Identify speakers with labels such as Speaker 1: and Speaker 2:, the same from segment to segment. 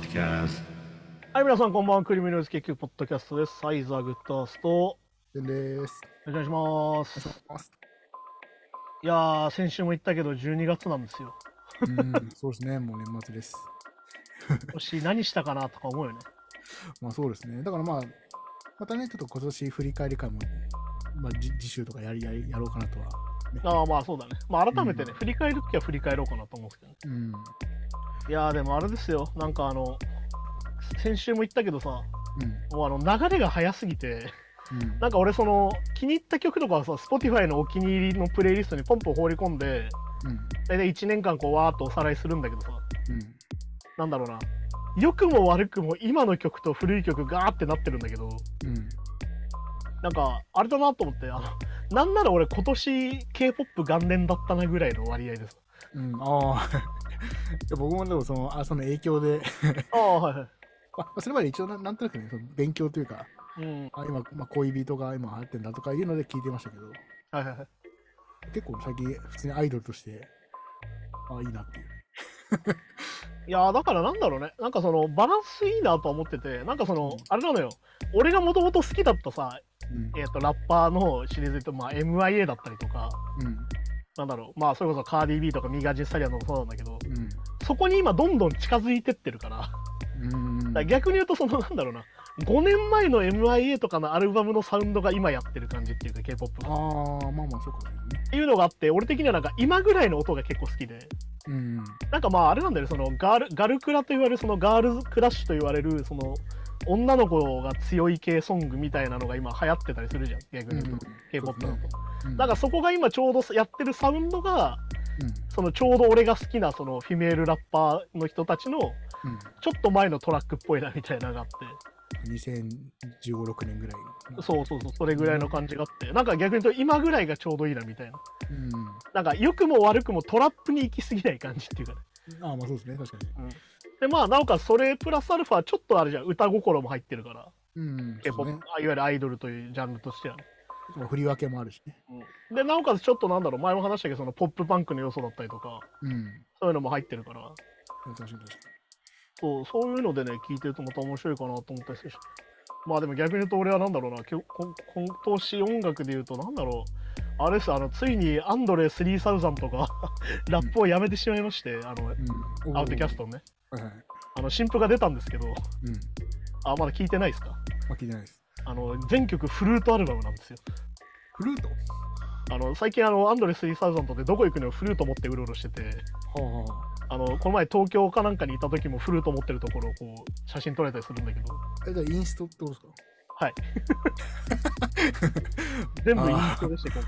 Speaker 1: Podcast.
Speaker 2: はい、皆さんこんばんは。クリミナルズ研究ポッドキャストです。サイザーグッドアースト。
Speaker 3: です。
Speaker 2: お願いします。いやー、先週も言ったけど、12月なんですよ。
Speaker 3: そうですね。もう年末です。
Speaker 2: 今年何したかなとか思うよね。
Speaker 3: まあそうですね。だからまたね、ちょっと今年振り返り会も、次週とかやろうかなとは、ね。
Speaker 2: ああ、まあそうだね。まあ改めてね、振り返るときは振り返ろうかなと思うんですけどね。いやー、でもあれですよ。なんか先週も言ったけどさ、もう流れが早すぎて、なんか俺気に入った曲とかはさ、Spotify のお気に入りのプレイリストにポンポン放り込んで、大体1年間こうわーっとおさらいするんだけどさ、なんだろうな、良くも悪くも今の曲と古い曲ガーってなってるんだけど、なんかあれだなと思って、なんなら俺今年 K-POP 元年だったなぐらいの割合です。
Speaker 3: 僕もでもその影響で
Speaker 2: はいはい。
Speaker 3: それまで一応なんとなくね、その勉強というか、今、恋人が今流行ってんだとかいうので聞いてましたけど、結構最近普通にアイドルとして、いいなっていう。
Speaker 2: いやだからなんだろうね、なんかバランスいいなと思ってて、なんかあれなのよ、俺がもともと好きだったさ、ラッパーのシリーズで言うと、MIA だったりとか、なんだろう、それこそカーディー・ビーとかミガジン・スタリアンのもそうなんだけど、そこに今どんどん近づいてってるから、逆に言うとなんだろうな、5年前の MIA とかのアルバムのサウンドが今やってる感じっていうか K-POP が。
Speaker 3: そうかもね。
Speaker 2: っていうのがあって、俺的にはなんか今ぐらいの音が結構好きで、なんかあれなんだよね、ガルクラと言われるガールズクラッシュと言われる女の子が強い系ソングみたいなのが今流行ってたりするじゃん、逆に言うと K-POP だと。なんかそこが今ちょうどやってるサウンドが、ちょうど俺が好きなフィメールラッパーの人たちのちょっと前のトラックっぽいなみたいなのがあって、
Speaker 3: 2015、6年ぐらい。
Speaker 2: そう、それぐらいの感じがあって、なんか逆に言うと今ぐらいがちょうどいいなみたいな。なんか良くも悪くもトラップに行き過ぎない感じっていうかね。
Speaker 3: そうですね、確かに。
Speaker 2: でなおかつそれプラスアルファちょっとあれじゃん、歌心も入ってるから、K-POP、いわゆるアイドルというジャンルとしてはね。
Speaker 3: 振り分けもあるしね。
Speaker 2: でなおかつちょっとなんだろう、前も話したけどポップパンクの要素だったりとか、そういうのも入ってるから、そういうのでね、聞いてるとまた面白いかなと思ったりするし。でも逆に言うと俺はなんだろうな、今年音楽で言うとなんだろう、あれです、ついにアンドレ3000とかラップをやめてしまいまして、アウトキャストね。新譜が出たんですけど、まだ聞いてないですか？
Speaker 3: 聞いてないです。
Speaker 2: 全曲フルートアルバムなんですよ。
Speaker 3: フルート？
Speaker 2: 最近アンドレ3000でどこ行くのをフルート持ってうろうろしてて、この前東京かなんかにいた時もフルート持ってるところをこう写真撮れたりするんだけど。
Speaker 3: じゃあインストってことですか？
Speaker 2: はい。全部インストでして今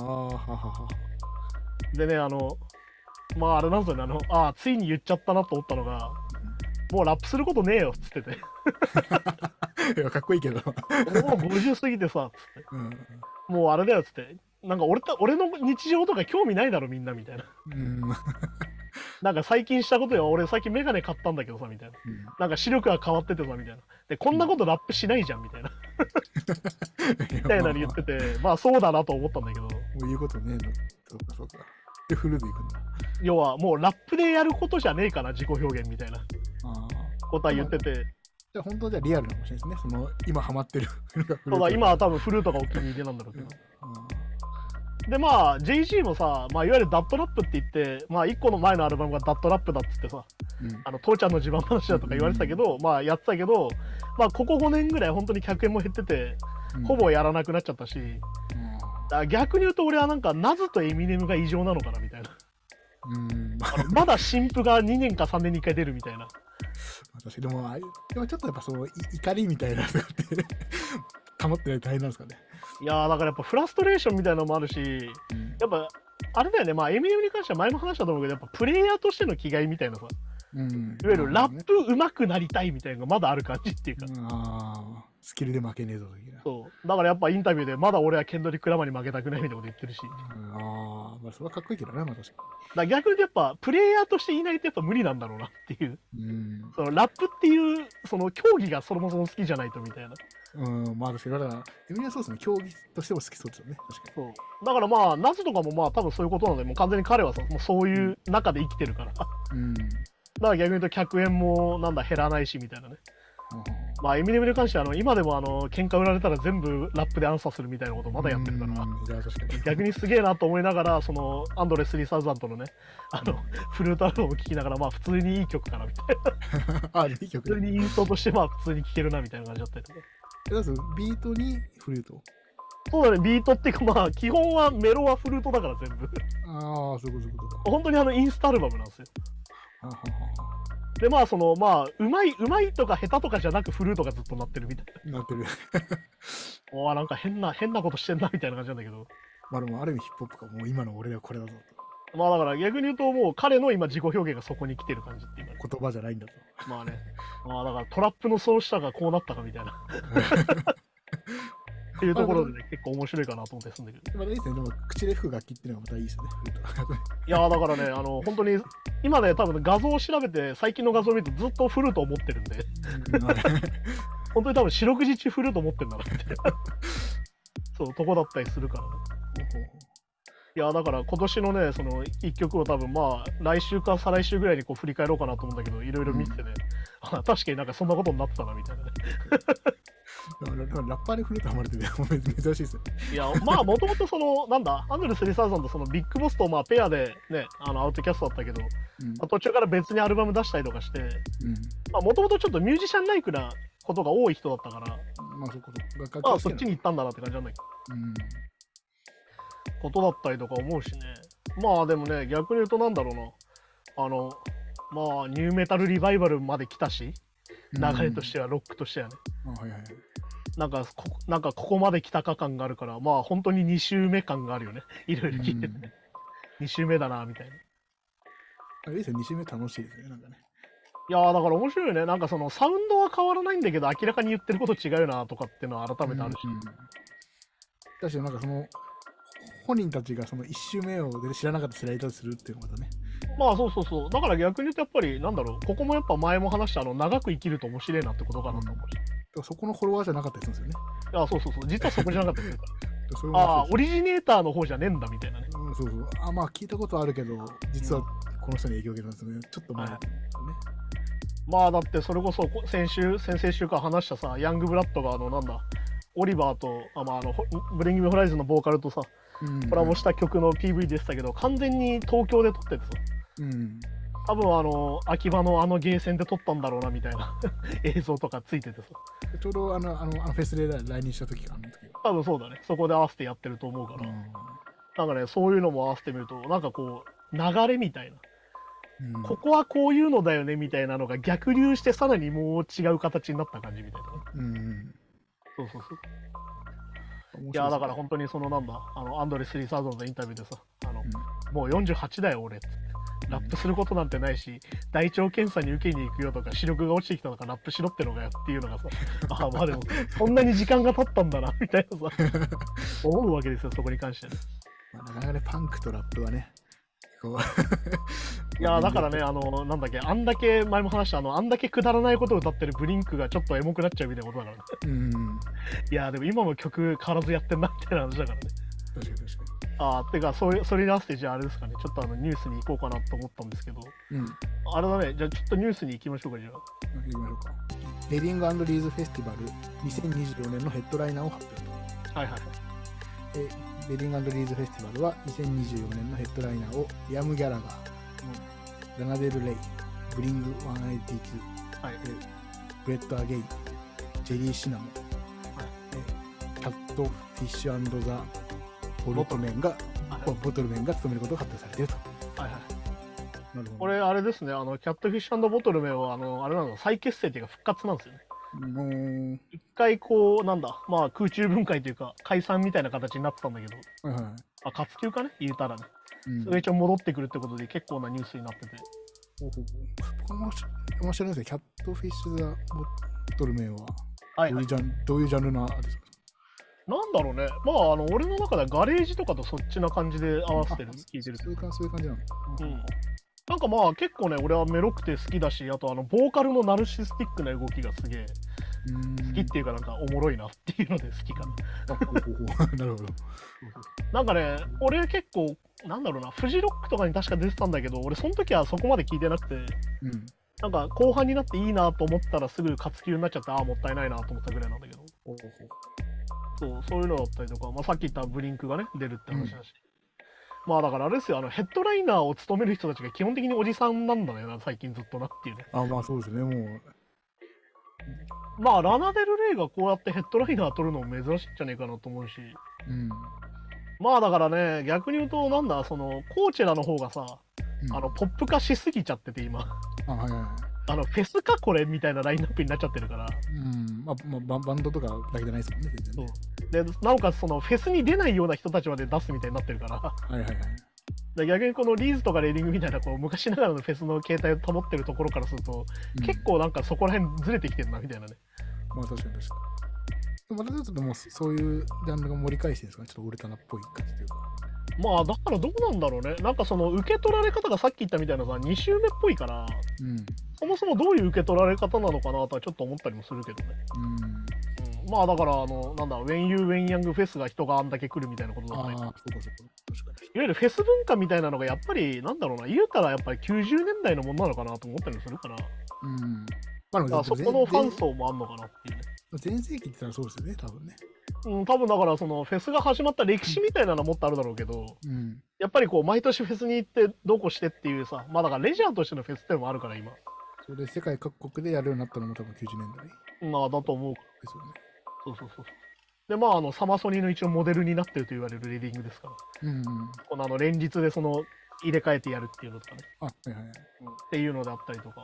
Speaker 2: 回。でね、あれなんですよね、ついに言っちゃったなと思ったのが、もうラップすることねえよっつってて。
Speaker 3: いや、かっこいいけど。もう
Speaker 2: 50過ぎてさ、つって。もうあれだよっつって。なんか俺の日常とか興味ないだろみんなみたいな。なんか最近したことよ、俺最近メガネ買ったんだけどさみたいな。なんか視力が変わっててさみたいな。で、こんなことラップしないじゃんみたいな。みたいなの言ってて、そうだなと思ったんだけど。も
Speaker 3: う言うことねえの。そうか。で、フルでいくんだ。
Speaker 2: 要はもうラップでやることじゃねえかな、自己表現みたいなことは言ってて。
Speaker 3: じゃあ本当じゃリアルかもしれないですね。今ハマってる。
Speaker 2: そうだ、今は多分フルートがお気に入りなんだろうけど。でJG もさ、いわゆるダットラップって言って、1個の前のアルバムがダットラップだっつってさ、父ちゃんの自慢話だとか言われてたけど、やってたけど、ここ5年ぐらい本当に客演も減ってて、ほぼやらなくなっちゃったし、逆に言うと俺はなんかナズとエミネムが異常なのかなみたいな。まだ新譜が2年か3年に1回出るみたいな。
Speaker 3: でもちょっとやっぱ怒りみたいなのって保ってないと大変なんですかね。い
Speaker 2: やだからやっぱフラストレーションみたいなのもあるし、やっぱあれだよね、エミネムに関しては前も話したと思うけど、やっぱプレイヤーとしての気概みたいなさ、いわゆるラップ上手くなりたいみたいなのがまだある感じっていうか、
Speaker 3: スキルで負けねえぞ的な。
Speaker 2: そうだからやっぱインタビューでまだ俺はケンドリック・ラマーに負けたくないみたいなこと言ってるし、
Speaker 3: それはかっこいいけどね。確かに。
Speaker 2: だ逆にやっぱプレイヤーとしていないとやっぱ無理なんだろうなっていう、ラップっていう競技がそもそも好きじゃないとみたいな。
Speaker 3: 確かに。だからエミネはそうですね、競技としても好きそうですよね。確かに。
Speaker 2: そうだからナズとかも多分そういうことなので、もう完全に彼はさ、もうそういう中で生きてるから。 から逆に言うと客円もなんだ減らないしみたいなね。まあエミネムに関しては今でも喧嘩売られたら全部ラップでアンサーするみたいなことまだやってるから、逆にすげえなと思いながら、そのアンドレ3000のね、フルートアルバムを聴きながら、まあ普通にいい曲かなみたいな。いい曲。普通にインストとしてまあ普通に聴けるなみたいな感じだったりとか。
Speaker 3: ビートにフルート？
Speaker 2: そうだね、ビートっていうかまあ基本はメロはフルートだから全部。
Speaker 3: ああ、そういうことか。
Speaker 2: 本当にインストアルバムなんですよ。でまあうまいとか下手とかじゃなくフルートがずっと鳴ってるみたい
Speaker 3: な。鳴ってる。
Speaker 2: おお、なんか変なことしてんなみたいな感じなんだけど。
Speaker 3: まあでもある意味ヒップホップか、もう今の俺はこれだぞ
Speaker 2: と。まあだから逆に言うともう彼の今自己表現がそこに来てる感じっていうか、
Speaker 3: 言葉じゃないんだと。
Speaker 2: まあね。まあだからトラップのそうしたがこうなったかみたいな。っていうところでね、結構面白いかなと思ってすんだけど。
Speaker 3: まあいいですね。でも口で吹く楽器っていうのがまたいいですよね。
Speaker 2: いやだからね、本当に今ね、多分画像を調べて最近の画像を見るとずっとフルートを持ってるんで、本当に多分四六時中フルート持ってるんだなってそうとこだったりするからね。いやだから今年のね、その1曲を多分まあ来週か再来週ぐらいにこう振り返ろうかなと思うんだけど、いろいろ見てね、確かになんかそんなことになってたなみたいなね。
Speaker 3: ラッパーにフルートハマるって珍しいですよね。
Speaker 2: いやまあもともとなんだアンドレ3000とそのビッグボスとまあペアでねアウトキャストだったけど、途中から別にアルバム出したりとかして、もともとちょっとミュージシャンライクなことが多い人だったから、そっちに行ったんだなって感じなんだけど、ことだったりとか思うしね。まあでもね、逆に言うとなんだろうな、まあニューメタルリバイバルまで来たし、流れとしてはロックとしてはね、なんかここまで来たか感があるから、まあ本当に2周目感があるよね。いろいろ聞いててね。2周目だなみたいな。
Speaker 3: あれですよ、2周目楽しいですね、なんかね。
Speaker 2: いやーだから面白いよね。なんかそのサウンドは変わらないんだけど、明らかに言ってること違うよなとかっていうのは改めてあるし。
Speaker 3: 確かになんか本人たちがその1周目を知らなかった世代だとするっていうのがね。
Speaker 2: まあそう。だから逆に言うとやっぱりなんだろう、ここもやっぱ前も話した長く生きると面白いなってことかなと思うし。
Speaker 3: そこのフォロワーじゃなかったりするんですよね。
Speaker 2: いや、そう。実はそこじゃなかったりするから。ああ、オリジネーターの方じゃねえんだみたいなね。
Speaker 3: そう。まあ聞いたことあるけど、実はこの人に影響を受けたんですよね。ちょっと前だったね。
Speaker 2: まあだってそれこそ先々週から話したさ、ヤングブラッドがなんだ、オリバーとブリング・ミ・ホライズンのボーカルとさ、コラボした曲の PV でしたけど、完全に東京で撮っててさ、多分秋葉のゲーセンで撮ったんだろうなみたいな映像とかついててさ、
Speaker 3: ちょうどフェスで来日した時かな。
Speaker 2: 多分そうだね、そこで合わせてやってると思うから、なんかね、そういうのも合わせてみると、なんかこう流れみたいな、ここはこういうのだよねみたいなのが逆流してさらにもう違う形になった感じみたいなね。そう。いやだから本当になんだアンドレ3000のインタビューでさ、もう48だよ俺ってラップすることなんてないし、大腸検査に受けに行くよとか、視力が落ちてきたのかラップしろってのがよっていうのがさ、まあでもそんなに時間が経ったんだなみたいなさ思うわけですよ、そこに関してね。
Speaker 3: なかなかね、パンクとラップはね、
Speaker 2: いやだからね、なんだっけ、あんだけ前も話したあんだけくだらないことを歌ってるブリンクがちょっとエモくなっちゃうみたいなことだからね。いやでも今も曲変わらずやってんなみたいな話だからね。
Speaker 3: 確かに。
Speaker 2: てかそれに合わせてじゃああれですかね、ちょっとニュースに行こうかなと思ったんですけど、あれだね、じゃあちょっとニュースに行きましょうか。じゃあ
Speaker 3: 行きましょうか。レディング&リーズフェスティバル2024年のヘッドライナーを発表と。レディング&リーズフェスティバルは2024年のヘッドライナーをリアム・ギャラガー、ラナデル・レイ、ブリング182、ブレッド・アゲイン、ジェリー・シナモン、キャット・フィッシュ&ザ・ボトルメンが務めることが発表されていると。
Speaker 2: これあれですね、キャットフィッシュ&ボトルメンはあれなの、再結成っていうか復活なんですよね。一回こうなんだ、まあ空中分解というか解散みたいな形になってたんだけど、活休かね言うたらね、それ一応戻ってくるってことで結構なニュースになってて。
Speaker 3: 面白いですね。キャットフィッシュ・ザ・ボトルメンはどういうジャンルなんですか？
Speaker 2: なんだろうね、まあ俺の中ではガレージとかとそっちな感じで合わせてる、聞いてる。
Speaker 3: そういう感じなの。
Speaker 2: なんかまあ結構ね、俺はメロくて好きだし、あとボーカルのナルシスティックな動きがすげえ好きっていうか、なんかおもろいなっていうので好きかな。
Speaker 3: なるほど。
Speaker 2: なんかね、俺結構なんだろうな、フジロックとかに確か出てたんだけど、俺その時はそこまで聞いてなくて、なんか後半になっていいなと思ったらすぐ活休になっちゃって、ああ、もったいないなと思ったぐらいなんだけど。そういうのだったりとか、まあ、さっき言ったブリンクがね、出るって話だし。まあだからあれですよ、ヘッドライナーを務める人たちが基本的におじさんなんだよな、最近ずっとなっていうね。
Speaker 3: まあそうですね、もう。
Speaker 2: まあ、ラナデル・レイがこうやってヘッドライナー取るのも珍しいんじゃねえかなと思うし。まあだからね、逆に言うと、なんだ、コーチェラの方がさ、ポップ化しすぎちゃってて、今。フェスかこれみたいなラインナップになっちゃってるから。
Speaker 3: バンドとかだけじゃないですもんね、
Speaker 2: そうで、なおかつフェスに出ないような人たちまで出すみたいになってるから。で逆にこのリーズとかレーディングみたいな昔ながらのフェスの形態を保ってるところからすると、結構なんかそこら辺ずれてきてるなみたいなね。
Speaker 3: まあ確かに確かに。またちょっとでもそういうジャンルが盛り返してるんですかね、ちょっとウルトラっぽい感じというか。
Speaker 2: まあだからどうなんだろうね。なんか受け取られ方がさっき言ったみたいなさ、2周目っぽいから、そもそもどういう受け取られ方なのかなとはちょっと思ったりもするけどね。まあだからなんだ、When You When Young フェスが人があんだけ来るみたいなことだったり。いわゆるフェス文化みたいなのがやっぱりなんだろうな、言うたらやっぱり90年代のものなのかなと思ったりもするから。そこのファン層もあんのかなっていうね。
Speaker 3: 全盛期って言ったらそうですよね、多分ね。
Speaker 2: 多分だからフェスが始まった歴史みたいなのはもっとあるだろうけど、やっぱり毎年フェスに行ってどうこうしてっていうさ、まあだからレジャーとしてのフェスってのもあるから今。
Speaker 3: それで世界各国でやるようになったのも多分90年代。
Speaker 2: まあだと思う。
Speaker 3: ですよね。
Speaker 2: そう。でまあサマソニの一応モデルになってると言われるレディングですから。この連日で入れ替えてやるっていうのとかね。っていうのであったりとか。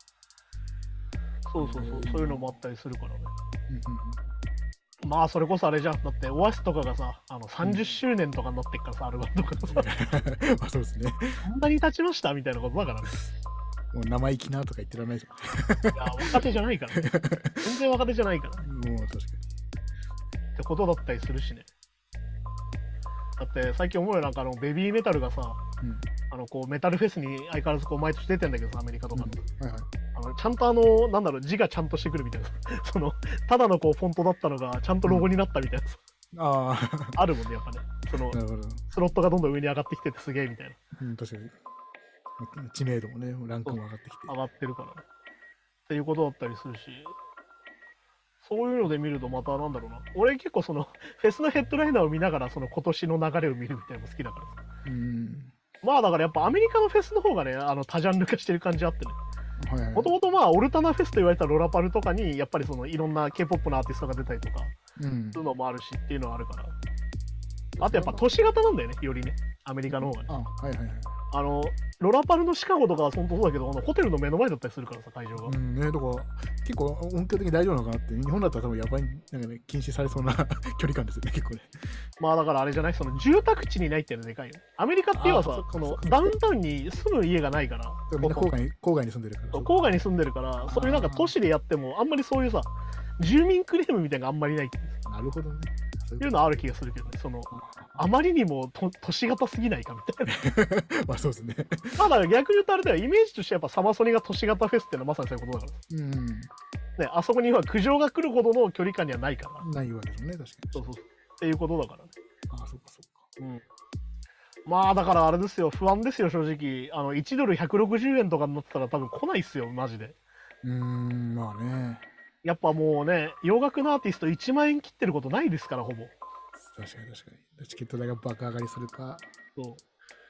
Speaker 2: そういうのもあったりするからね。まあそれこそあれじゃん。だってオアシスとかがさ、30周年とかになってっからさ、アルバムとかさ。
Speaker 3: まあそうですね。
Speaker 2: こんなに経ちましたみたいなことだからね。
Speaker 3: もう生意気なとか言ってられないじゃん。
Speaker 2: いや、若手じゃないからね。全然若手じゃないから。
Speaker 3: もう確かに。
Speaker 2: ってことだったりするしね。だって最近思うよ、なんかベビーメタルがさ、メタルフェスに相変わらず毎年出てんだけどさ、アメリカとかの。ちゃんとなんだろう、字がちゃんとしてくるみたいな。ただのフォントだったのが、ちゃんとロゴになったみたいな。あるもんね、やっぱね。スロットがどんどん上に上がってきててすげえみたいな。
Speaker 3: 確かに。知名度もね、ランクも上がってきて。
Speaker 2: 上がってるからね。っていうことだったりするし、そういうので見るとまたなんだろうな。俺結構フェスのヘッドライナーを見ながら今年の流れを見るみたいなの好きだからさ。まあだからやっぱアメリカのフェスの方がね、多ジャンル化してる感じあってね。もともとまあオルタナフェスと言われたロラパルとかにやっぱりいろんな K-POP のアーティストが出たりとか、そういうのもあるしっていうのはあるから。あとやっぱ都市型なんだよね、よりね。アメリカの方がね。ロラパルのシカゴとかは本当そうだけど、ホテルの目の前だったりするからさ、会場が。
Speaker 3: だから結構音響的に大丈夫なのかなって、日本だったら多分やばい、なんかね、禁止されそうな距離感ですよね、結構ね。
Speaker 2: まあだからあれじゃない、住宅地にないっていうのでかいよ。アメリカっていうのはさ、ダウンタウンに住む家がないから。
Speaker 3: みんな郊外に住んでるから。
Speaker 2: 郊外に住んでるから、そういうなんか都市でやっても、あんまりそういうさ、住民クレームみたいなのがあんまりないっていう。
Speaker 3: なるほどね。
Speaker 2: いうのはある気がするけどね、あまりにも都市型すぎないかみたいな。
Speaker 3: まあそうですね。
Speaker 2: まあだから逆に言うとあれだよ、イメージとしてやっぱサマソニが都市型フェスっていうのはまさにそういうことだから。ね、あそこには苦情が来るほどの距離感にはないから。
Speaker 3: ないわけですね、確かに。
Speaker 2: そう。っていうことだからね。
Speaker 3: そうか。
Speaker 2: まあだからあれですよ、不安ですよ、正直。1ドル160円とかになってたら多分来ないっすよ、マジで。
Speaker 3: まあね。
Speaker 2: やっぱもうね、洋楽のアーティスト1万円切ってることないですから、ほぼ。
Speaker 3: 確かに。チケット代が爆上がりするか。
Speaker 2: そう。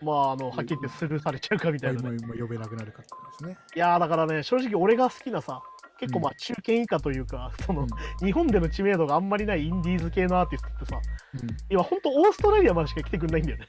Speaker 2: まあ、はっきり言ってスルーされちゃうかみたいな、ね。
Speaker 3: 呼べなくなるかってですね。
Speaker 2: いやー、だからね、正直俺が好きなさ、結構まあ中堅以下というか、日本での知名度があんまりないインディーズ系のアーティストってさ、今ほんとオーストラリアまでしか来てくんないんだよね。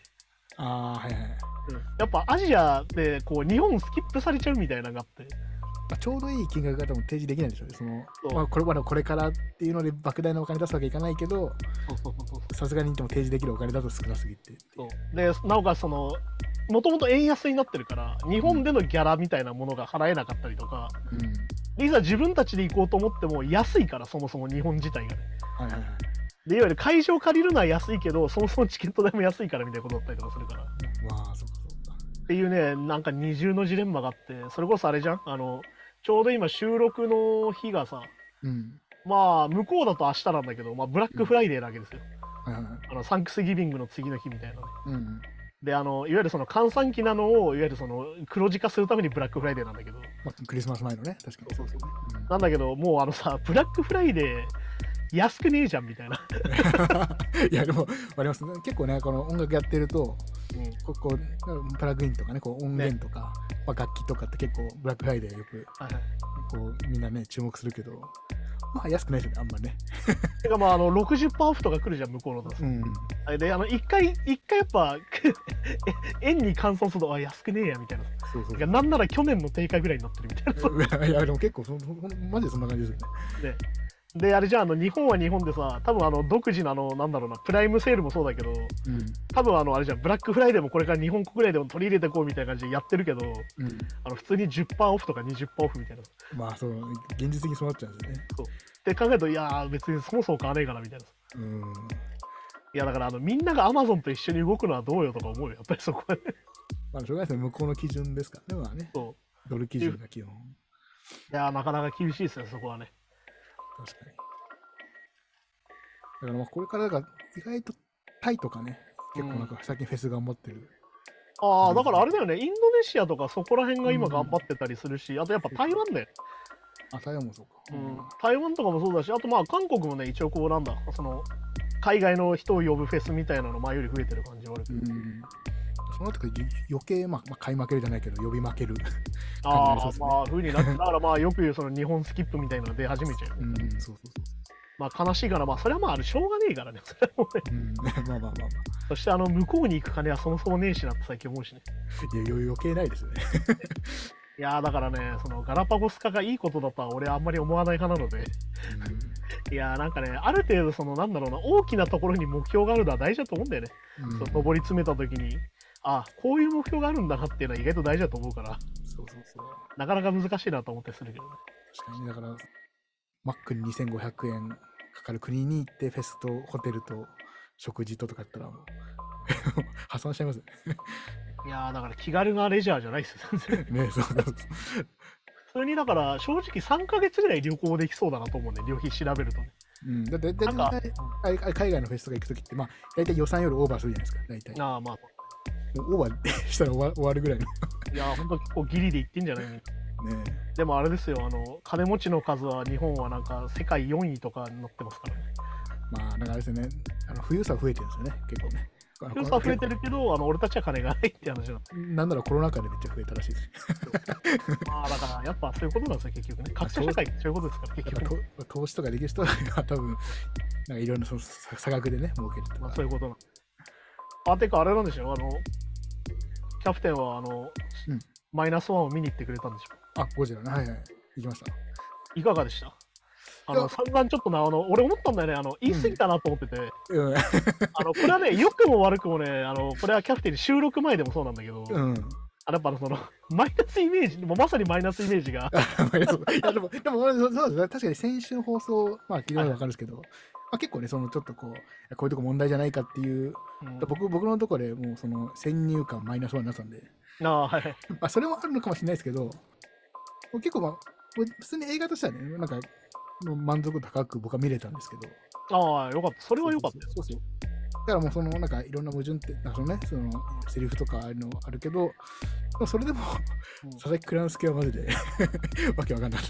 Speaker 2: やっぱアジアで日本スキップされちゃうみたいなのがあって。
Speaker 3: ちょうどいい金額が多分提示できないでしょうね。これからっていうので莫大なお金出すわけいかないけど、さすがにでも提示できるお金だと少なすぎて。
Speaker 2: で、なおかつもともと円安になってるから、日本でのギャラみたいなものが払えなかったりとか、いざ自分たちで行こうと思っても安いから、そもそも日本自体がね。でいわゆる会場借りるのは安いけど、そもそもチケット代も安いからみたいなことだったりとかするから。っていうね、なんか二重のジレンマがあって、それこそあれじゃん、ちょうど今収録の日がさ、まあ向こうだと明日なんだけど、まあブラックフライデーなわけですよ。サンクスギビングの次の日みたいなね。 で、いわゆるその閑散期なのを、いわゆるその黒字化するためにブラックフライデーなんだけど。
Speaker 3: まあ、クリスマス前のね、確かに。そうそう
Speaker 2: そう。なんだけど、もうさ、ブラックフライデー、安くねえじゃんみたいな。
Speaker 3: いやでもあります、ね、結構ねこの音楽やってると、こプラグインとかねこう音源とか、まあ、楽器とかって結構ブラックフライデーよく、こうみんなね注目するけど、まあ安くないですよねあんまね。
Speaker 2: てかまあ60%オフとか来るじゃん向こうのと。で一回やっぱ円に換算すると安くねえやみたいな。そうなんなら去年の定価ぐらいになってるみたいな。
Speaker 3: いやでも結構マジでそんな感じですよね。
Speaker 2: で、あれじゃあ、日本は日本でさ、多分独自のなんだろうな、プライムセールもそうだけど、多分あれじゃん、ブラックフライデーもこれから日本国内でも取り入れていこうみたいな感じでやってるけど、普通に 10% オフとか 20% オフみたいな。
Speaker 3: まあそう、現実的にそうなっちゃうんですよね。
Speaker 2: そう。って考えると、いやー、別にそもそも買わねえからみたいな。いや、だからみんながアマゾンと一緒に動くのはどうよとか思うよ、やっぱりそこはね。
Speaker 3: まあ、しょうがないですね、向こうの基準ですからね、まあね。そう。ドル基準が基本。い
Speaker 2: やー、なかなか厳しいですね、そこはね。
Speaker 3: 確かに。だからまあこれから意外とタイとかね、結構なんか最近フェス頑張ってる。
Speaker 2: ああ、だからあれだよね、インドネシアとかそこら辺が今頑張ってたりするし、あとやっぱ台湾だよ。
Speaker 3: あ、台湾もそうか。
Speaker 2: 台湾とかもそうだし、あとまあ韓国もね、一応こうなんだ、その海外の人を呼ぶフェスみたいなの前より増えてる感じはあるけど。
Speaker 3: その後余計、まあ、買い負けるじゃないけど、呼び負ける。
Speaker 2: ああ、まあ、風になって、だからまあ、よく言うその日本スキップみたいなの出始めちゃう。そうそうそう。まあ悲しいから、まあそれはまあしょうがねえからね。それはもうね。まあまあまあまあ。そして向こうに行く金はそもそもねえしなって最近思うしね。
Speaker 3: いや余計ないですよね。
Speaker 2: いやだからね、そのガラパゴス化がいいことだとは俺はあんまり思わない派なので。いやなんかね、ある程度そのなんだろうな、大きなところに目標があるのは大事だと思うんだよね。上り詰めた時に、あ、こういう目標があるんだなっていうのは意外と大事だと思うから。そうそうそう。なかなか難しいなと思ってするけどね。
Speaker 3: 確かに、だから。マックに2500円かかる国に行ってフェスとホテルと食事とかやったらもう破産しちゃいますね。
Speaker 2: いやだから気軽なレジャーじゃないですよね。そうそうそう。普通にだから正直3ヶ月ぐらい旅行できそうだなと思うね、旅費調べるとね。
Speaker 3: だって海外のフェスとか行くときってまあ大体予算よりオーバーするじゃないですか、大体。ああまあ。オーバーしたら終わるぐらいの。
Speaker 2: いやほんと結構ギリで行ってんじゃないの。でもあれですよ、金持ちの数は日本はなんか世界4位とかになってますからね。
Speaker 3: まあ、なんかあれですよね、富裕層増えてるんですよね、結構ね。
Speaker 2: 富裕層増えてるけど、俺たちは金がないって話
Speaker 3: なんだろう、コロナ禍でめっちゃ増えたらしいです。
Speaker 2: まあ、だからやっぱそういうことなんですよ、結局ね。格差社会ってそういうことですから、結局。
Speaker 3: 投資とかできる人は多分、なんかいろんな差額でね、儲けるとか。
Speaker 2: そういうことなん。てかあれなんでしょ、キャプテンはマイナスワンを見に行ってくれたんでしょ。
Speaker 3: ゴジラね、はいはい、行きました。
Speaker 2: いかがでした？散々ちょっとな、俺思ったんだよね、言い過ぎたなと思ってて。これはね、良くも悪くもね、これはキャプテンに収録前でもそうなんだけど、やっぱその、マイナスイメージ、まさにマイナスイメージが。
Speaker 3: でもそうですね、確かに先週の放送、まあ、聞いたら分かるんですけど、結構ね、そのちょっとこういうとこ問題じゃないかっていう、僕のところでもうその先入観マイナスワンになってたんで、それもあるのかもしれないですけど、結構普通に映画としてはね、なんか満足度高く僕は見れたんですけ
Speaker 2: ど。よかった。それはよかった。
Speaker 3: そうそう。だからもうそのなんかいろんな矛盾って、そのね、そのセリフとかあるのあるけど、それでも佐々木蔵之介はマジでわけわかんないです。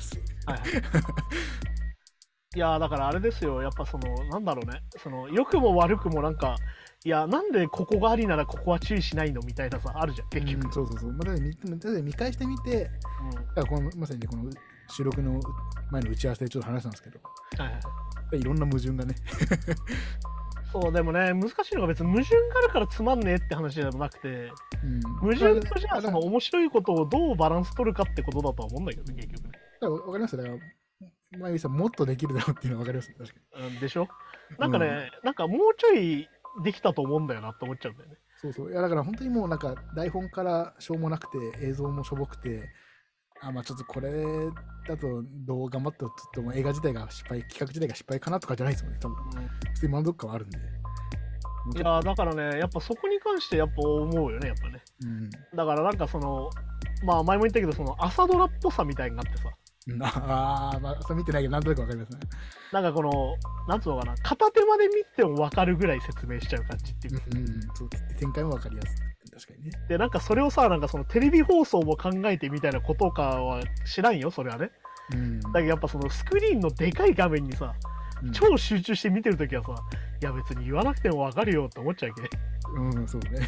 Speaker 2: いやだからあれですよ、やっぱそのなんだろうね、その良くも悪くもなんか、いやなんでここがありならここは注意しないのみたいなさあるじゃん結局。
Speaker 3: そうそうそう。見返してみて、だからまさにこの収録の前の打ち合わせでちょっと話したんですけど、いろんな矛盾がね。
Speaker 2: そうでもね、難しいのが別に矛盾があるからつまんねえって話でもなくて、矛盾とじゃあその面白いことをどうバランス取るかってことだとは思うんだけどね、結局ね。
Speaker 3: わかりますよ。だから前見さんもっとできるだろうっていうのは分かりますよ、確か
Speaker 2: に。でしょ？なんかね、なんかもうちょいできたと思うんだよなって思っちゃうんだよね。
Speaker 3: そうそう。いやだから本当にもうなんか台本からしょうもなくて映像もしょぼくて、まあちょっとこれだとどう頑張っても映画自体が失敗、企画自体が失敗かなとかじゃないですもんね、多分。普通に満足感はあるんで。
Speaker 2: いやだからね、やっぱそこに関してやっぱ思うよね、やっぱね。だからなんかその、まあ前も言ったけど、その朝ドラっぽさみたいになってさ。
Speaker 3: まあ、それ見てないけど、なんとなくわかりますね。
Speaker 2: なんかこの、なんつうのかな、片手まで見ても分かるぐらい説明しちゃう感じっていう。
Speaker 3: そう、展開も分かりやすい。 確かにね。
Speaker 2: で、なんかそれをさ、なんかそのテレビ放送も考えてみたいなことかは知らんよ、それはね。だけどやっぱそのスクリーンのでかい画面にさ、超集中して見てるときはさ、いや別に言わなくても分かるよって思っちゃうわけ。
Speaker 3: そうね。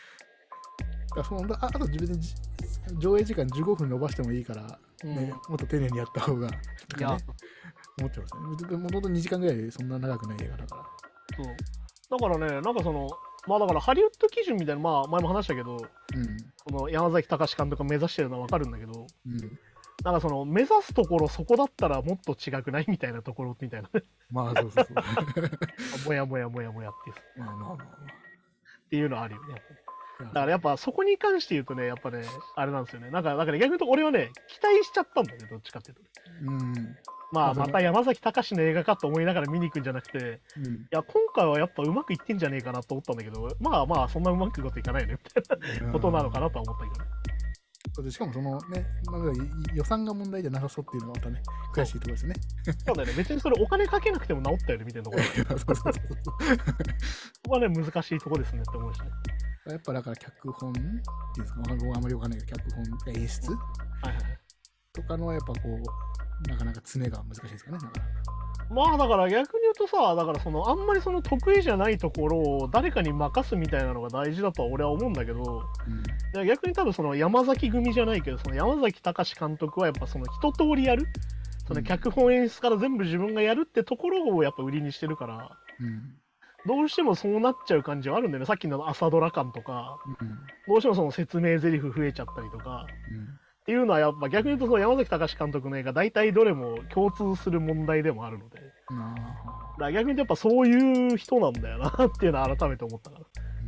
Speaker 3: あと自分で上映時間15分伸ばしてもいいから、ね、もっと丁寧にやった方が、とかね、思っちゃいますね。もともと2時間ぐらいでそんな長くない映画だから。
Speaker 2: そう。だからね、なんかその、まあだからハリウッド基準みたいな、まあ前も話したけど、この山崎隆監督が目指してるのは分かるんだけど、なんかその目指すところそこだったらもっと違くないみたいなところみたいな。
Speaker 3: まあそうそうそう。
Speaker 2: もやもやもやもやっていうのはあるよね。だからやっぱそこに関して言うとね、やっぱね、あれなんですよね。だから逆に言うと俺はね、期待しちゃったんだよね、どっちかっていうと。まあまた山崎隆の映画かと思いながら見に行くんじゃなくて、いや今回はやっぱうまくいってんじゃねえかなと思ったんだけど、まあまあそんなうまくいくこといかないよねみたいなことなのかなとは思ったけどね。
Speaker 3: しかもそのね、予算が問題じゃなさそうっていうのがまたね、悔しいところですね。
Speaker 2: そうだよね、別にそれお金かけなくても治ったよねみたいなところ。そこはね、難しいとこですねって思うしね。
Speaker 3: やっぱだから脚本っていうんですか、あんまりわかんないけど、脚本、演出とかのやっぱこう、なかなか詰めが難しいですかね、なかなか。
Speaker 2: まあだから逆に言うとさ、だからそのあんまりその得意じゃないところを誰かに任すみたいなのが大事だとは俺は思うんだけど、逆に多分その山崎組じゃないけど、その山崎隆監督はやっぱその一通りやる、その脚本演出から全部自分がやるってところをやっぱ売りにしてるから、どうしてもそうなっちゃう感じはあるんだよね。さっきの朝ドラ感とか、どうしてもその説明台詞増えちゃったりとか、っていうのはやっぱ逆に言うとその山崎隆監督の映画大体どれも共通する問題でもあるので、だから逆に言うとやっぱそういう人なんだよなっていうのは改めて思ったから。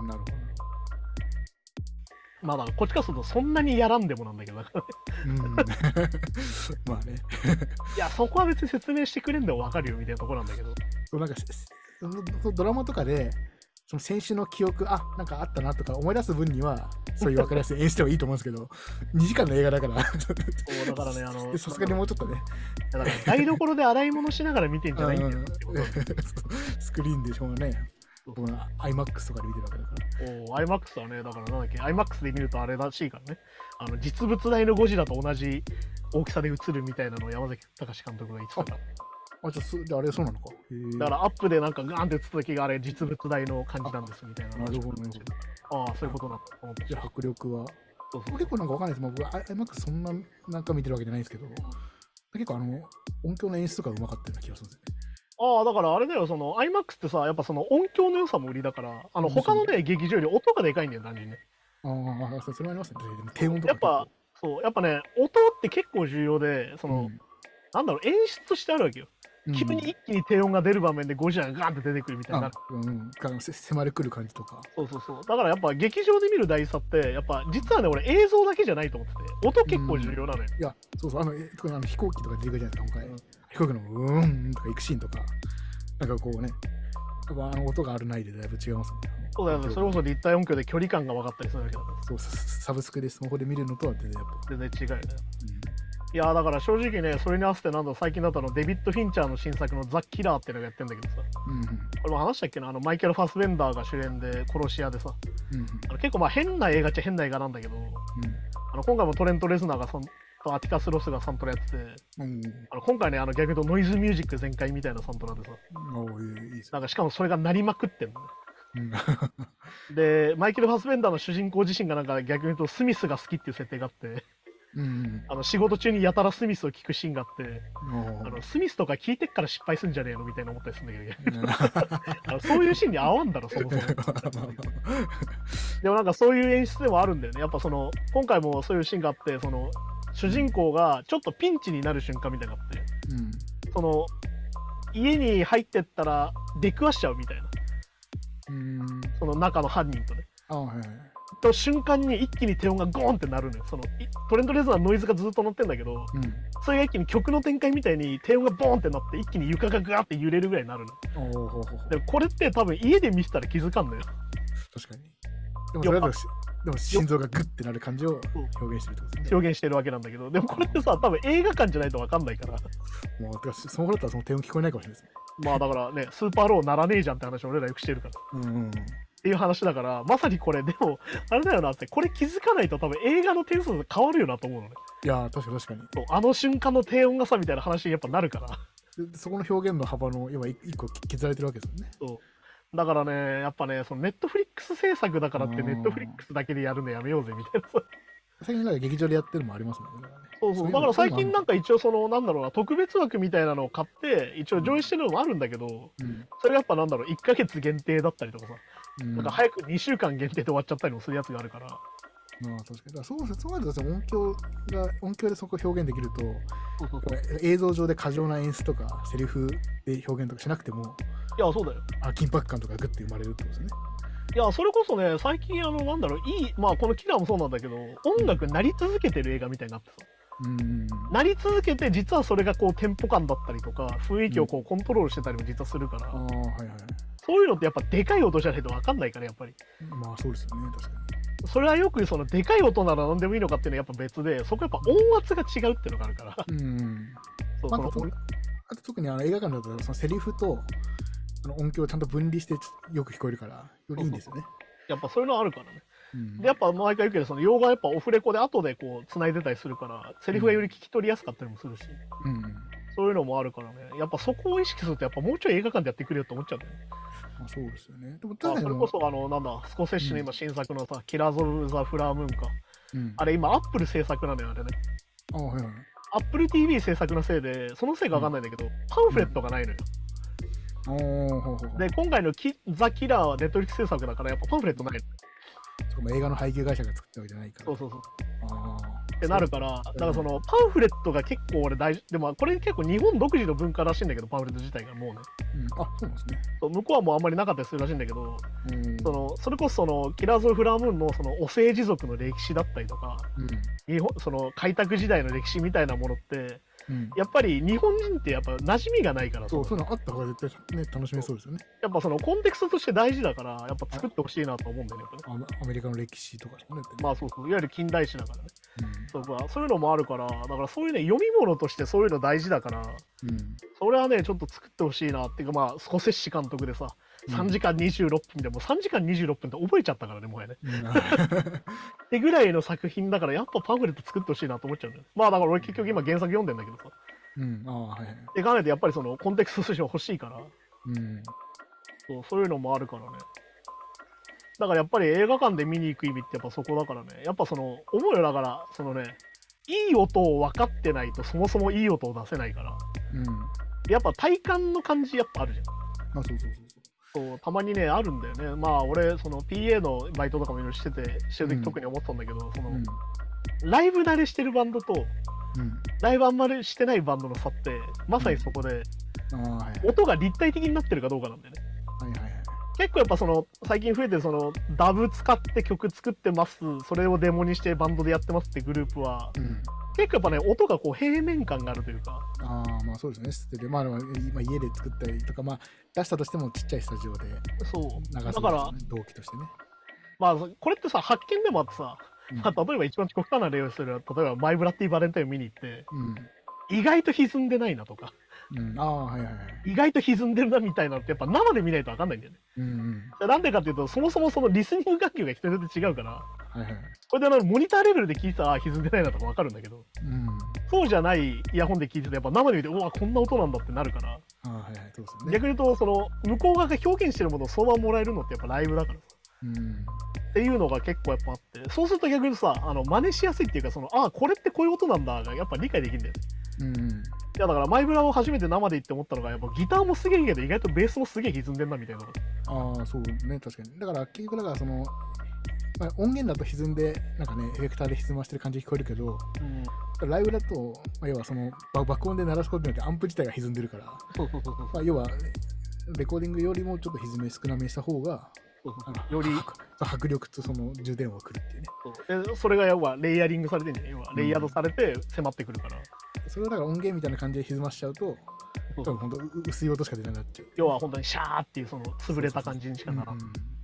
Speaker 3: なるほど。
Speaker 2: まあだからこっちからするとそんなにやらんでもなんだけど、だからね。
Speaker 3: まあね。
Speaker 2: いやそこは別に説明してくれんでも分かるよみたいなところなんだけど。
Speaker 3: なんかドラマとかでその選手の記憶、なんかあったなとか思い出す分にはそういう分かりやすい演出でもいいと思うんですけど、2時間の映画だから
Speaker 2: そうだからね、
Speaker 3: さすがにもうちょっとね、
Speaker 2: だから台所で洗い物しながら見てんじゃないんだよ
Speaker 3: スクリーンでしょうがね、IMAX とかで見てるわけだか
Speaker 2: ら。IMAX はね、だからなんだっけ、IMAX で見るとあれらしいからね、実物大のゴジラと同じ大きさで映るみたいなのを山崎隆監督が言ってたから。
Speaker 3: あれそうなのか。
Speaker 2: だからアップでなんかガーンって映った時があれ実物大の感じなんですみたいな。
Speaker 3: なるほど。
Speaker 2: そういうことなんだと思って。
Speaker 3: じゃあ迫力は。結構なんかわかんないです。僕、IMAX そんななんか見てるわけじゃないんですけど、結構音響の演出とかうまかったような気がするんですよね。
Speaker 2: だからあれだよ、その IMAX ってさ、やっぱその音響の良さも売りだから、他のね、劇場より音がでかいんだよ、単純にね。
Speaker 3: それもありますね。低音と
Speaker 2: か。やっぱね、音って結構重要で、その、なんだろう、演出としてあるわけよ。急に一気に低音が出る場面でゴジラがガーンって出てくるみたいな。
Speaker 3: 迫りくる感じとか。
Speaker 2: そう。だからやっぱ劇場で見る大差って、やっぱ実はね、俺映像だけじゃないと思ってて、音結構重要なのよ。
Speaker 3: いや、特に飛行機とか出てくるじゃないですか、今回。飛行機のとか行くシーンとか、なんかこうね、音があるないでだいぶ違いますね。
Speaker 2: そうだよね、それこそ立体音響で距離感が分かったりするわけだから。
Speaker 3: そう、サブスクでスマホで見るのとは全
Speaker 2: 然違うよね。いやだから正直ね、それに合わせて最近だったデビッド・フィンチャーの新作のザ・キラーっていうのがやってんだけどさ、これも話したっけな、マイケル・ファスベンダーが主演で殺し屋でさ、結構まあ変な映画っちゃ変な映画なんだけど、今回もトレント・レズナーがとアティカス・ロスがサントラやってて、今回ね、逆に言うとノイズミュージック全開みたいなサントラでさ、なんかしかもそれが鳴りまくってんのね。で、マイケル・ファスベンダーの主人公自身がなんか逆に言うとスミスが好きっていう設定があって、仕事中にやたらスミスを聞くシーンがあって、スミスとか聞いてっから失敗すんじゃねえのみたいな思ったりするんだけど、そういうシーンに合わんだろ、そもそも。でもなんかそういう演出でもあるんだよね。やっぱ今回もそういうシーンがあって、主人公がちょっとピンチになる瞬間みたいなのがあって、家に入ってったら出くわしちゃうみたいな。その中の犯人とね。と瞬間に一気に低音がゴーンってなるのよ。トレント・レズナーのノイズがずっと鳴ってんだけど、それが一気に曲の展開みたいに低音がボーンってなって一気に床がガーって揺れるぐらいになるの。でもこれって多分家で見せたら気づかんのよ。
Speaker 3: 確かに。でもそれはでも心臓がグッてなる感じを表現してるってことですね。
Speaker 2: 表現してるわけなんだけど、でもこれってさ、多分映画館じゃないと分かんないから。
Speaker 3: もうそのだったら低音聞こえないかもしれないですね。
Speaker 2: まあだからね、スーパーローならねえじゃんって話を俺らよくしてるから。 っていう話だから、まさにこれ、でも、あれだよなって、これ気づかないと多分映画の点数が変わるよなと思うのね。
Speaker 3: いや確かにそう
Speaker 2: あの瞬間の低音がさみたいな話にやっぱなるから。
Speaker 3: そこの表現の幅の今一個削られてるわけですよね。
Speaker 2: そうだからね、やっぱね、そのネットフリックス制作だからってネットフリックスだけでやるのやめようぜみたいな。
Speaker 3: 最近なんか劇場でやってるのもありますもんね。
Speaker 2: だから最近なんか一応そのなんだろうな、特別枠みたいなのを買って一応上映してるのもあるんだけど、それやっぱなんだろう、1ヶ月限定だったりとかさ、なんか早く2週間限定で終わっちゃったりもするやつがあるから。
Speaker 3: 確かに。そうなると音響でそこ表現できると、映像上で過剰な演出とかセリフで表現とかしなくても、
Speaker 2: いやそうだよ。
Speaker 3: 緊迫感とかグッて生まれるってことですよね。
Speaker 2: いやそれこそね、最近なんだろう、まあこのキラーもそうなんだけど、音楽なり続けてる映画みたいになってさ。なり続けて実はそれがこうテンポ感だったりとか雰囲気をこうコントロールしてたりも実はするから、そういうのってやっぱでかい音じゃないと分かんないから、やっぱり。
Speaker 3: まあそうですよね、確かに。
Speaker 2: それはよくそのでかい音なら何でもいいのかっていうのはやっぱ別で、そこやっぱ音圧が違うっていうのがあるから。
Speaker 3: あと特に映画館だとそのセリフと音響をちゃんと分離してよく聞こえるからよりいいんですよね。
Speaker 2: やっぱそういうのあるからね。でやっぱ毎回言うけど、その用語はやっぱオフレコで後でこう繋いでたりするからセリフがより聞き取りやすかったりもするし、そういうのもあるからね。やっぱそこを意識するとやっぱもうちょい映画館でやってくれよと思っちゃうんだよね。
Speaker 3: そうですよね。でも
Speaker 2: それこそなんだ、スコセッシの今新作のさ、キラーズ・オブ・ザ・フラームーンか、あれ今アップル制作なのよ、あれね。アップル TV 制作のせいで、そのせいか分かんないんだけど、パンフレットがないのよ。で今回のザ・キラーはネットフリックス制作だからやっぱパンフレットないの。
Speaker 3: 映画の配給会社が作ったわけじゃないから。
Speaker 2: ってなるから、だからそのパンフレットが結構俺大事でも、これ結構日本独自の文化らしいんだけど、パンフレット自体がもうね、
Speaker 3: そうなんですね。
Speaker 2: 向こうはもうあんまりなかったりするらしいんだけど、それこそそのキラーズ・オブ・フラームーンのそのお政治族の歴史だったりとか、その開拓時代の歴史みたいなものって、やっぱり日本人ってやっぱ馴染みがないから、
Speaker 3: そういうのあった方が絶対ね楽しめそうですよね。
Speaker 2: やっぱそのコンテクストとして大事だから、やっぱ作ってほしいなと思うんだよね。
Speaker 3: アメリカの歴史とかね。
Speaker 2: まあそうそう、いわゆる近代史だからね。そういうのもあるから、だからそういうね、読み物としてそういうの大事だから、それはね、ちょっと作ってほしいなっていうか、まあスコセッシ監督でさ、3時間26分でも3時間26分って覚えちゃったからね、もはやね。ってぐらいの作品だから、やっぱパンフレット作ってほしいなと思っちゃうんだよ。まあだから俺結局今原作読んでんだけどさ。って考えてやっぱりそのコンテクストとして欲しいから、そういうのもあるからね。だからやっぱり映画館で見に行く意味ってやっぱそこだからね。やっぱその思うよ、だからそのね、いい音を分かってないとそもそもいい音を出せないから、やっぱ体感の感じやっぱあるじゃん。そうたまにねあるんだよね。まあ俺その PA のバイトとかもいろいろしてる時特に思ったんだけど、そのライブ慣れしてるバンドとライブあんまりしてないバンドの差ってまさにそこで、音が立体的になってるかどうかなんだよね。結構やっぱその最近増えてるそのダブ使って曲作ってます、それをデモにしてバンドでやってますってグループは、結構やっぱね音がこう平面感があるというか。
Speaker 3: まあそうですね。まあ家で作ったりとか、まあ出したとしてもちっちゃいスタジオで流す、だから同期としてね。
Speaker 2: まあこれってさ発見でもあってさ、例えば一番極端な例をすると、例えばマイブラッディバレンタインを見に行って、意外と歪んでないなとか、意外と歪んでるなみたいなのってやっぱ生で見ないと分かんないんだよね。なんでかっていうと、そもそもそのリスニング楽器が人によって違うから、これでモニターレベルで聞いたら歪んでないなとか分かるんだけど、そうじゃないイヤホンで聞いててやっぱ生で見て、うわこんな音なんだってなるから、逆に言うとその向こう側が表現してるものをそのままもらえるのってやっぱライブだからさ。っていうのが結構やっぱあって、そうすると逆にさ、真似しやすいっていうか、そのこれってこういう音なんだがやっぱ理解できるんだよね。いやだからマイブラを初めて生で行って思ったのが、やっぱギターもすげえいいけど意外とベースもすげえ歪んでんなみたいな。
Speaker 3: そうね、確かに。だから結局だからその、音源だと歪んでなんかねエフェクターで歪ましてる感じ聞こえるけど、ライブだと、要はその爆音で鳴らすことによってアンプ自体が歪んでるから、要はレコーディングよりもちょっと歪み少なめにした方がより迫力とその充電を送るっていうね。
Speaker 2: それが要はレイヤリングされてんじゃん。要はレイヤードされて迫ってくるから。
Speaker 3: それをだから音源みたいな感じで歪ましちゃうと、多分本当薄い音しか出なくなっちゃう。
Speaker 2: 要は本当にシャーっていうその潰れた感じにしかならん。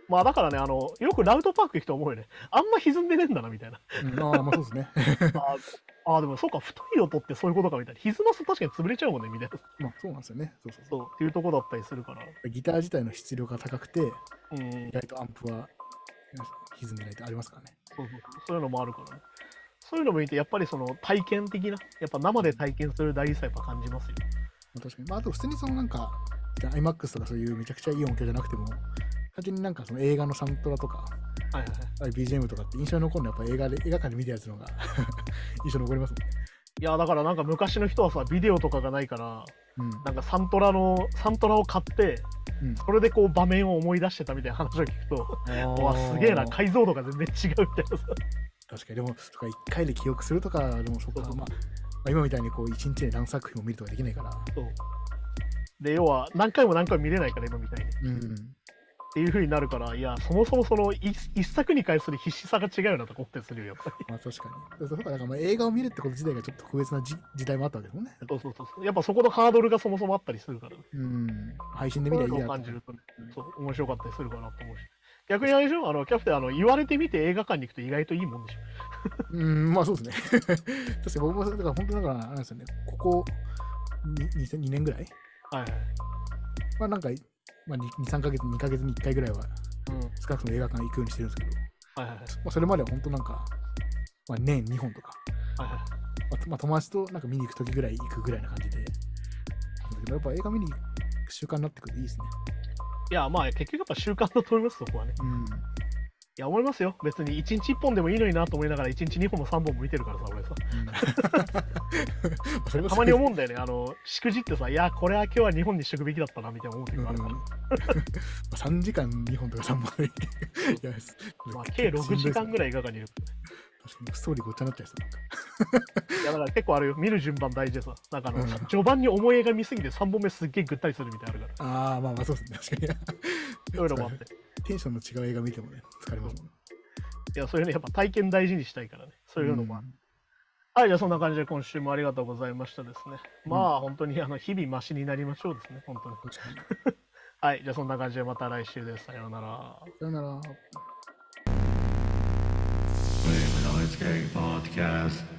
Speaker 2: まあだからね、よくラウドパーク行くと思うよね。あんま歪んでねえんだな、みたいな。
Speaker 3: ああ、まあそうですね。
Speaker 2: でもそうか、太い音ってそういうことか、みたいな。歪ますと確かに潰れちゃうもんね、みたいな。
Speaker 3: まあそうなんですよね。
Speaker 2: そうっていうとこだったりするから。
Speaker 3: ギター自体の質量が高くて、意外とアンプは歪んでないってありますからね。
Speaker 2: そういうのもあるからね。そういうのもいて、やっぱりその体験的な、やっぱ生で体験する大事さやっぱ感じますよ。
Speaker 3: 確かに。まああと普通にそのなんか、IMAX とかそういうめちゃくちゃいい音響じゃなくても、単純になんかその映画のサントラとか、BGM とかって印象に残るのはやっぱ映画館で見たやつのが印象に残りますもんね。
Speaker 2: いやだからなんか昔の人はさ、ビデオとかがないから、なんかサントラを買って、それでこう場面を思い出してたみたいな話を聞くと、わすげえな、解像度が全然違うみたいなさ。
Speaker 3: 確かに。でもそっか、1回で記憶するとか、でもそっか、まあ今みたいにこう1日で何作品も見るとかできないから。
Speaker 2: で要は何回も見れないから今みたいに。っていう風になるから、いや、そもそもその一作に関する必死さが違うよなとか思ったりするよ、やっぱり。
Speaker 3: まあ確かに。だからまあ映画を見るってこと自体がちょっと特別な時代もあったわけですもんね。
Speaker 2: やっぱそこのハードルがそもそもあったりするからね。
Speaker 3: 配信で見りゃいいや
Speaker 2: と感じるとね、面白かったりするかなと思うし。逆にあれでしょ、キャプテン、言われてみて映画館に行くと意外といいもんでしょ。
Speaker 3: まあそうですね。確かに僕も、だから本当だから、あれですよね、ここ2年ぐらいまあなんか、まあ、2ヶ月に1回ぐらいは、少なくとも映画館行くようにしてるんですけど、まあそれまでは本当なんか、まあ、年2本とか、まあ友達となんか見に行くときぐらい行くぐらいな感じで、やっぱ映画見に行く習慣になってくるといいですね。
Speaker 2: いや、まあ結局やっぱ習慣だと思います、そこはね。いや、思いますよ。別に1日1本でもいいのになと思いながら、1日2本も3本も見てるからさ、俺さ。たまに思うんだよね。しくじってさ、いや、これは今日は2本にしとくべきだったな、みたいな思う時があるから。
Speaker 3: 3時間2本とか3本でい
Speaker 2: や、まあ、計6時間ぐらい映画館にいる。
Speaker 3: 確かにストーリーごっちゃになっちゃいそう。
Speaker 2: いやだから結構あるよ、見る順番大事でさ、なんか序盤に重い映画見すぎて3本目すっげえぐったりするみたいなのあるから。
Speaker 3: まあそうですね、確かに。
Speaker 2: そういうのもあって。
Speaker 3: テンションの違う映画見てもね、疲れますもん。
Speaker 2: いや、それね、やっぱ体験大事にしたいからね、そういうのもある。はい、じゃあそんな感じで今週もありがとうございましたですね。まあ本当に日々マシになりましょうですね、本当に。はい、じゃあそんな感じでまた来週です。さようなら。
Speaker 3: さようなら。
Speaker 1: Podcast.